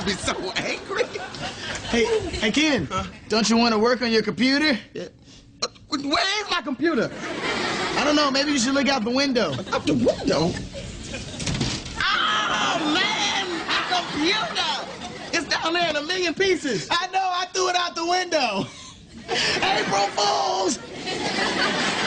me so angry. Hey, Ken, don't you want to work on your computer? Yeah. Where is my computer? I don't know, maybe you should look out the window. Out the window? Oh, man, my computer! It's down there in a million pieces. I know, I threw it out the window. April Fools!